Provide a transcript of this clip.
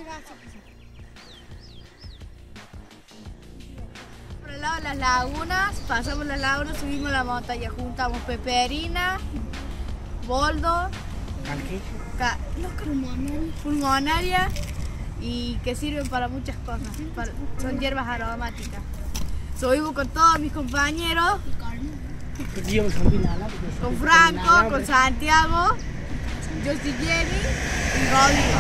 Por el lado de las lagunas, pasamos las lagunas, subimos la montaña, juntamos peperina, boldo, pulmonaria y que sirven para muchas cosas, son hierbas aromáticas. Subimos con todos mis compañeros, con Franco, con Santiago, yo soy Jenny y Rodrigo.